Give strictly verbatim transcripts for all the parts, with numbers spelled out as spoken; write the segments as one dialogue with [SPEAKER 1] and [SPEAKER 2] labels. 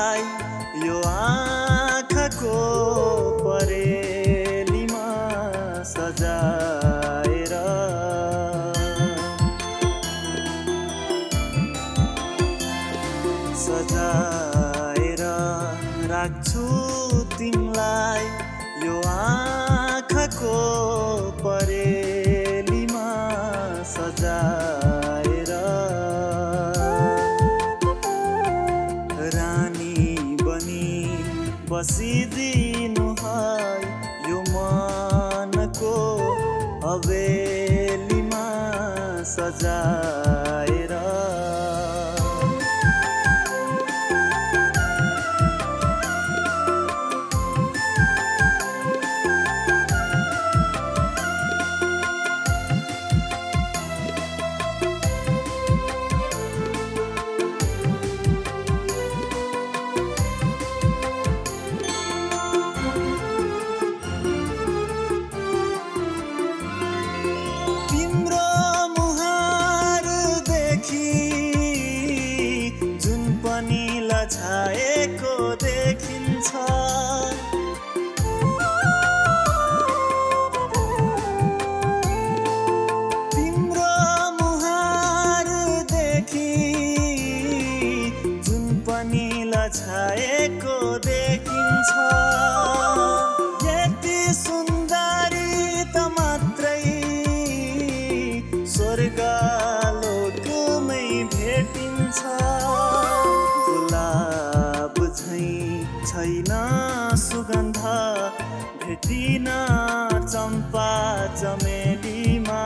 [SPEAKER 1] तिमीलाई यो आँखाको परेलीमा सजाएर सजाएर राख्छु तिमीलाई यो आँखाको परेलीमा सजाएर रानी बनी बसिदिनु है यो मनको हवेलीमा सजाएर छाएको देखिन्छ तिम्रो मुहार देखि जुन पनि लछाएको देखिन्छ यति सुन्दरी त मात्रै स्वर्ग लोकमै भेटिन्छ छैन सुगन्ध भेटिन चम्पा चमेलीमा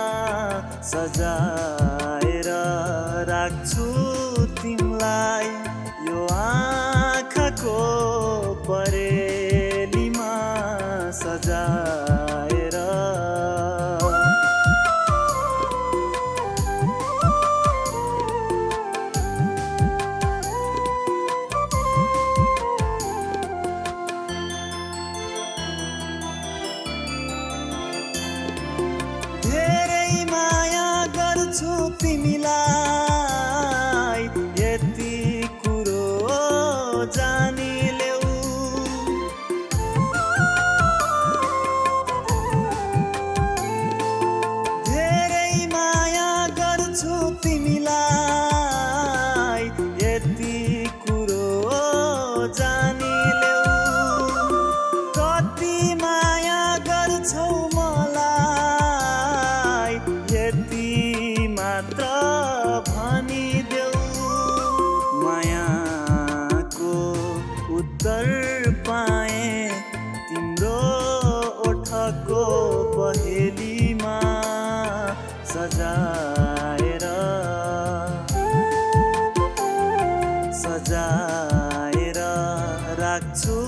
[SPEAKER 1] सजाएर राख्छु तिमीलाई यो आँखाको परेलीमा सजाएर छु तिमीलाई यति कुरो जानिलेऊ धेरै माया गर्छु तिमीलाई यति कुरो जानिलेऊ कति माया गर्छौ मलाई यति मात्र भनिदेऊ मायाको उत्तर पाए तिम्रो ओठको पहेलीमा सजाएर सजाएर राख्छु